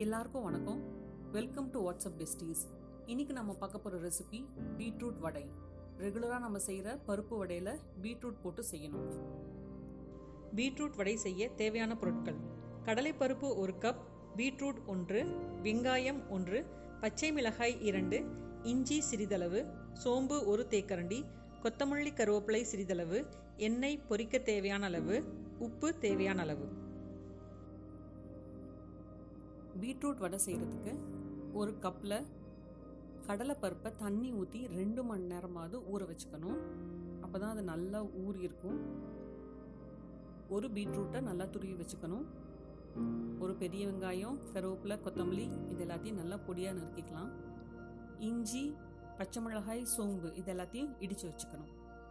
எல்லாருக்கும் வணக்கம். Welcome to WhatsApp besties. இன்னைக்கு நம்ம பார்க்க போகிற ரெசிபி பீட்ரூட் வடை. ரெகுலராக நம்ம செய்கிற பருப்பு வடையில் பீட்ரூட் போட்டு செய்யணும். பீட்ரூட் வடை செய்ய தேவையான பொருட்கள்: கடலைப்பருப்பு 1 கப், பீட்ரூட் 1, வெங்காயம் 1, பச்சை மிளகாய் 2, இஞ்சி சிறிதளவு, சோம்பு 1 தேக்கரண்டி, கொத்தமல்லி கருவேப்பிலை சிறிதளவு, எண்ணெய் பொரிக்க தேவையான அளவு, உப்பு தேவையான அளவு. பீட்ரூட் வடை செய்கிறதுக்கு 1 கப்பில் கடலைப்பருப்பை தண்ணி ஊற்றி 2 மணி நேரமாவது ஊற வச்சுக்கணும். அப்போ தான் அது நல்லா ஊறி இருக்கும். ஒரு பீட்ரூட்டை நல்லா துருவி வச்சுக்கணும். ஒரு பெரிய வெங்காயம், கருவேப்பிலை, கொத்தமல்லி இது எல்லாத்தையும் நல்லா பொடியாக நறுக்கிக்கலாம். இஞ்சி, பச்சை மிளகாய், சோம்பு இது எல்லாத்தையும் இடித்து வச்சுக்கணும்.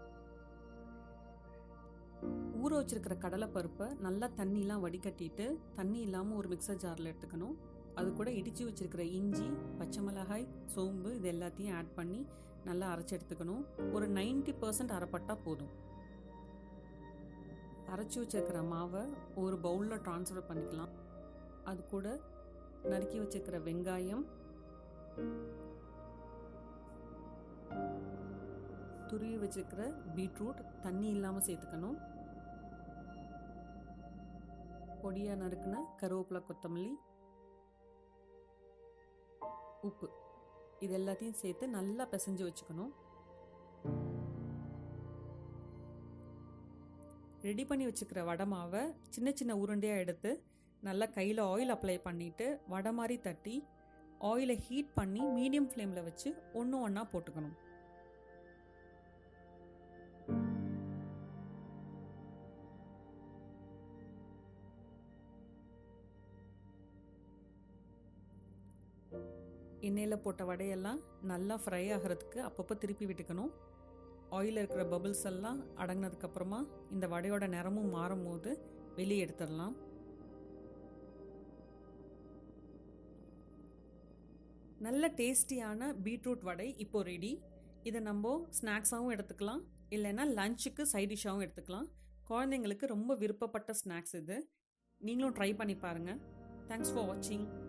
ஊற வச்சிருக்கிற கடலைப்பருப்பை நல்லா தண்ணிலாம் வடிகட்டிட்டு தண்ணி இல்லாமல் ஒரு மிக்சர் ஜாரில் எடுத்துக்கணும். அது கூட இடித்து வச்சிருக்கிற இஞ்சி, பச்சை மிளகாய், சோம்பு இது எல்லாத்தையும் ஆட் பண்ணி நல்லா அரைச்சி எடுத்துக்கணும். ஒரு 90% அரைப்பட்டா போதும். அரைச்சி வச்சிருக்கிற மாவை ஒரு பவுலில் ட்ரான்ஸ்ஃபர் பண்ணிக்கலாம். அது கூட நறுக்கி வச்சிருக்கிற வெங்காயம், துருவி வச்சிருக்கிற பீட்ரூட் தண்ணி இல்லாமல் சேர்த்துக்கணும். பொடியாக நறுக்குன கருவேப்பிலை, கொத்தமல்லி, உப்பு இது எல்லாத்தையும் சேர்த்து நல்லா பிசைஞ்சு வச்சுக்கணும். ரெடி பண்ணி வச்சுக்கிற வடை மாவை சின்ன சின்ன உருண்டையாக எடுத்து நல்லா கையில் ஆயில் அப்ளை பண்ணிவிட்டு வடை மாதிரி தட்டி ஆயிலை ஹீட் பண்ணி மீடியம் ஃப்ளேமில் வச்சு ஒன்று ஒன்றா போட்டுக்கணும். எண்ணெயில் போட்ட வடையெல்லாம் நல்லா ஃப்ரை ஆகிறதுக்கு அப்பப்போ திருப்பி விட்டுக்கணும். ஆயிலில் இருக்கிற பபிள்ஸ் எல்லாம் அடங்கினதுக்கப்புறமா இந்த வடையோட நிறமும் மாறும் போது வெளியே எடுத்துடலாம். நல்ல டேஸ்டியான பீட்ரூட் வடை இப்போ ரெடி. இதை நம்ம ஸ்நாக்ஸாகவும் எடுத்துக்கலாம், இல்லைன்னா லஞ்சுக்கு சைட் டிஷ்ஷாகவும் எடுத்துக்கலாம். குழந்தைங்களுக்கு ரொம்ப விருப்பப்பட்ட ஸ்நாக்ஸ் இது. நீங்களும் ட்ரை பண்ணி பாருங்கள். தேங்க்ஸ் ஃபார் வாட்சிங்.